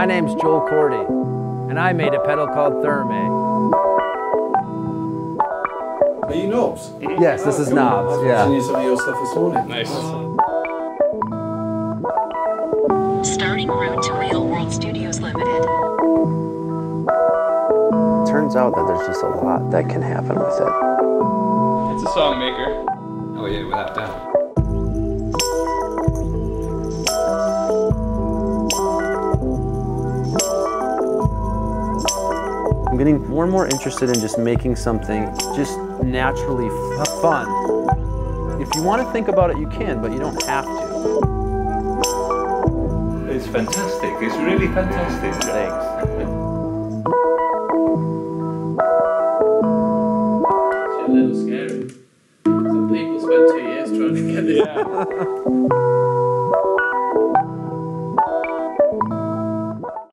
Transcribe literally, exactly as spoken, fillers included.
My name's Joel Cordy, and I made a pedal called Thermae. Are you Knobs? Yes, this is Knobs, I've yeah. seen some of your stuff this morning. Nice. Starting route to Real World Studios Limited. Turns out that there's just a lot that can happen with it. It's a song maker. Oh yeah, without doubt. I'm getting more and more interested in just making something just naturally f fun. If you want to think about it, you can, but you don't have to. It's fantastic. It's really fantastic. Thanks. It's a little scary. Some people spend two years trying to get this. Yeah.